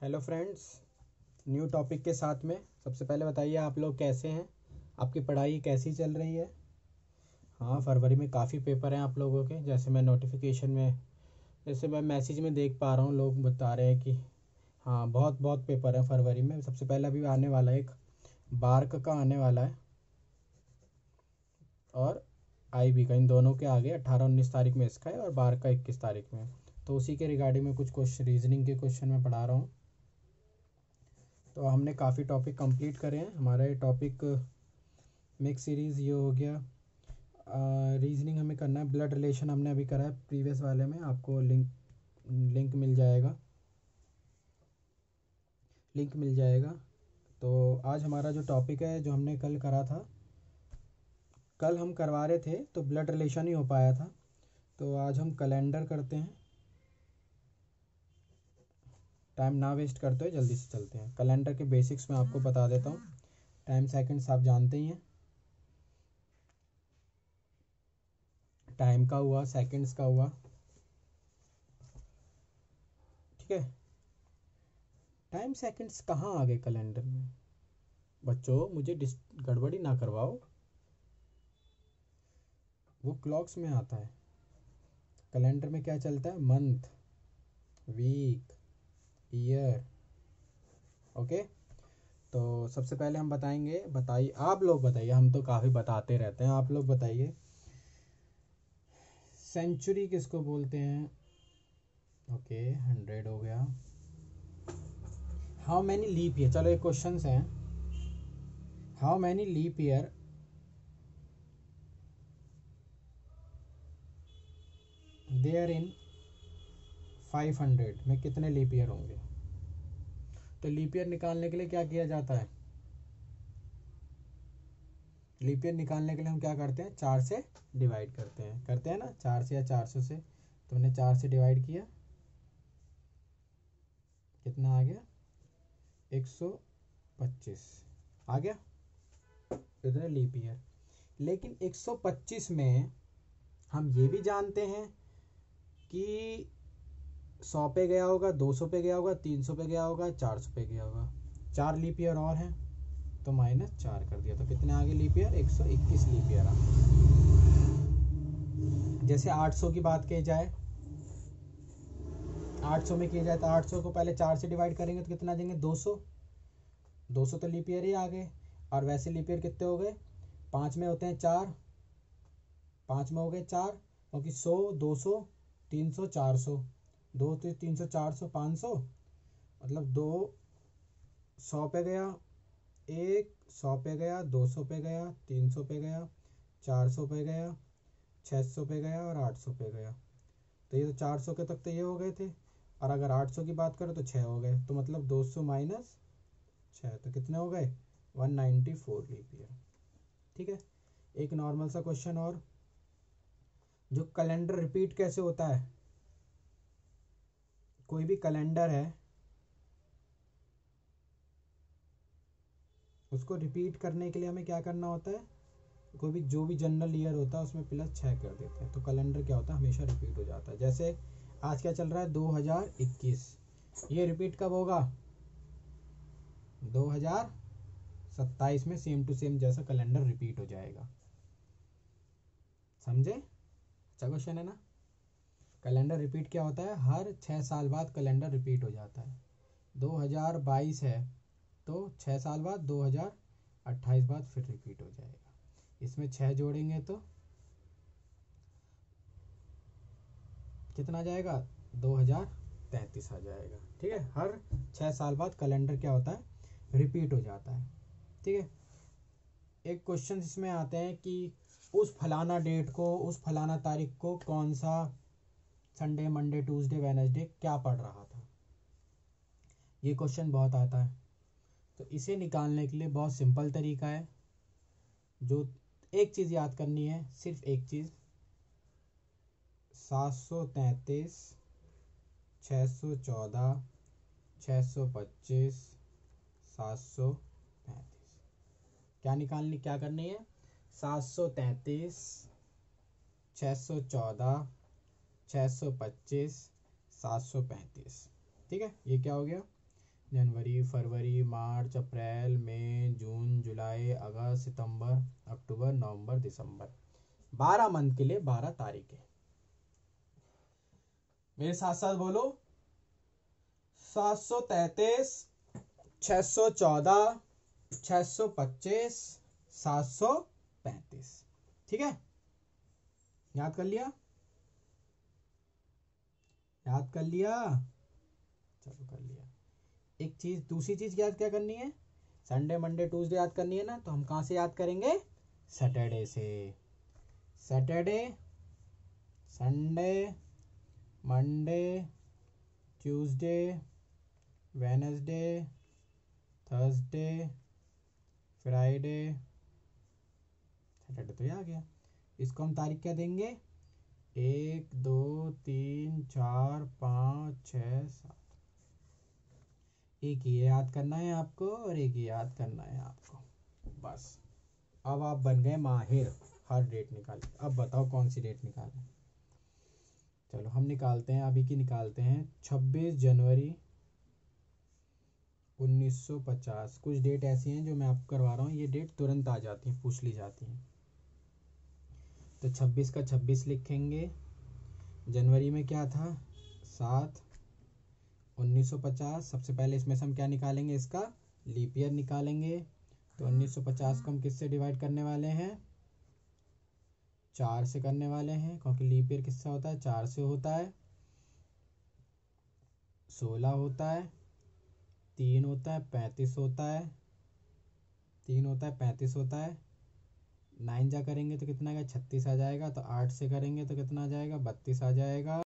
Hello friends, new topic के साथ में सबसे पहले बताइए आप लोग कैसे हैं। आपकी पढ़ाई कैसी चल रही है। हाँ, फरवरी में काफ़ी पेपर हैं आप लोगों के। जैसे मैं नोटिफिकेशन में, जैसे मैं मैसेज में देख पा रहा हूँ, लोग बता रहे हैं कि हाँ बहुत बहुत पेपर हैं फरवरी में। सबसे पहले अभी आने वाला है एक बार्क का आने वाला है और आईबी का। इन दोनों के आगे 18-19 तारीख में इसका है और बार्क का 21 तारीख में। तो उसी के रिगार्डिंग में कुछ क्वेश्चन, रीजनिंग के क्वेश्चन मैं पढ़ा रहा हूँ। तो हमने काफ़ी टॉपिक कंप्लीट करे हैं। हमारा ये टॉपिक मिक्स सीरीज़ ये हो गया। रीजनिंग हमें करना है। ब्लड रिलेशन हमने अभी करा है प्रीवियस वाले में, आपको लिंक मिल जाएगा, तो आज हमारा जो टॉपिक है, जो हमने कल करा था, कल हम करवा रहे थे तो ब्लड रिलेशन ही हो पाया था। तो आज हम कैलेंडर करते हैं। टाइम ना वेस्ट करते हुए जल्दी से चलते हैं। कैलेंडर के बेसिक्स में आपको बता देता हूँ। टाइम सेकंड्स आप जानते ही हैं। टाइम का हुआ, सेकंड्स का हुआ, ठीक है। टाइम सेकंड्स कहाँ आ गए कैलेंडर में? बच्चों मुझे गड़बड़ी ना करवाओ, वो क्लॉक्स में आता है। कैलेंडर में क्या चलता है? Month, week, year. ओके, तो सबसे पहले हम बताइए आप लोग बताइए, हम तो काफ़ी बताते रहते हैं, आप लोग बताइए सेंचुरी किसको बोलते हैं? ओके, 100 हो गया। हाउ मैनी लीप ईयर, चलो एक क्वेश्चन हैं। How many leap year there in 500 में कितने लीप ईयर होंगे? तो लीप ईयर निकालने के लिए क्या किया जाता है? लीप ईयर निकालने के लिए हम क्या करते हैं? 4 से डिवाइड करते हैं ना, 4 से या 400 से। तो हमने 4 से डिवाइड किया, कितना आ गया? 125 आ गया, इतने लीप ईयर। लेकिन 125 में हम ये भी जानते हैं कि 100 पे गया होगा, 200 पे गया होगा, 300 पे गया होगा, 400 पे गया होगा। 4 लीप ईयर और हैं, तो -4 कर दिया, तो कितने आगे लीप ईयर? 121 लीप ईयर आ। जैसे 800 की बात की जाए, 800 में किया जाए तो 800 को पहले 4 से डिवाइड करेंगे तो कितना देंगे? 200। 200 तो लीप ईयर ही आ गए। और वैसे लीप ईयर कितने हो गए? 5 में होते हैं 4, 5 में हो गए 4, क्योंकि 100, 200, 300, 400, 2 तो 300, 400, 500, मतलब 2 100 पे गया, 1 100 पे गया, 200 पे गया, 300 पे गया, 400 पे गया, 600 पे गया और 800 पे गया। तो ये तो 400 के तक तो ये हो गए थे। और अगर 800 की बात करें तो 6 हो गए, तो मतलब 200 माइनस 6, तो कितने हो गए? 194 लीप ईयर। ठीक है। एक नॉर्मल सा क्वेश्चन और, जो कैलेंडर रिपीट कैसे होता है? कोई भी कैलेंडर है, उसको रिपीट करने के लिए हमें क्या करना होता है? कोई भी जो भी जनरल ईयर होता है उसमें +6 कर देते हैं, तो कैलेंडर क्या होता है? हमेशा रिपीट हो जाता है। जैसे आज क्या चल रहा है? 2021। ये रिपीट कब होगा? 2027 में सेम टू सेम जैसा कैलेंडर रिपीट हो जाएगा। समझे? अच्छा क्वेश्चन है ना। कैलेंडर रिपीट क्या होता है? हर 6 साल बाद कैलेंडर रिपीट हो जाता है। 2022 है तो 6 साल बाद 2028 बाद फिर रिपीट हो जाएगा। इसमें 6 जोड़ेंगे तो कितना आ जाएगा? 2033 आ जाएगा। ठीक है। हर 6 साल बाद कैलेंडर क्या होता है? रिपीट हो जाता है। ठीक है। एक क्वेश्चन इसमें आते हैं कि उस फलाना डेट को, उस फलाना तारीख को कौन सा संडे, मंडे, ट्यूसडे, वेडनेसडे क्या पड़ रहा था। ये क्वेश्चन बहुत आता है। तो इसे निकालने के लिए बहुत सिंपल तरीका है। जो एक चीज़ याद करनी है, सिर्फ एक चीज़, 733, 614, 625, 735। क्या करनी है? 733, 614, 625, 735। ठीक है। ये क्या हो गया? जनवरी, फरवरी, मार्च, अप्रैल, मई, जून, जुलाई, अगस्त, सितंबर, अक्टूबर, नवंबर, दिसंबर। 12 मंथ के लिए 12 तारीखें। मेरे साथ साथ बोलो। 733, 614, 625, 735। ठीक है, याद कर लिया? याद कर लिया? चलो कर लिया। एक चीज, दूसरी चीज याद क्या करनी है? संडे, मंडे, ट्यूसडे याद करनी है ना, तो हम कहाँ से याद करेंगे? सैटरडे से। Saturday, Sunday, Monday, Tuesday, Wednesday, Thursday, Friday, Saturday तो ये आ गया। इसको हम तारीख क्या देंगे? 1, 2, 3, 4, 5, 6, 7। एक ये याद करना है आपको और एक ये याद करना है आपको, बस। अब आप बन गए माहिर हर डेट निकाल। अब बताओ कौन सी डेट निकालें? चलो हम निकालते हैं, अभी की निकालते हैं। 26 जनवरी 1950। कुछ डेट ऐसी हैं जो मैं आपको करवा रहा हूँ, ये डेट तुरंत आ जाती हैं, पूछ ली जाती हैं। तो 26 का 26 लिखेंगे। जनवरी में क्या था? 7, 1950। सबसे पहले इसमें से हम क्या निकालेंगे? इसका लीप ईयर निकालेंगे। तो 1950 को हम किससे डिवाइड करने वाले हैं? 4 से करने वाले हैं, क्योंकि लीप ईयर किससे होता है? 4 से होता है। 16 होता है, 3 होता है, 35 होता है, 3 होता है, 35 होता है। 9 जा करेंगे तो कितना आएगा? 36 आ जाएगा। तो 8 से करेंगे तो कितना आ जाएगा? 32 आ जाएगा।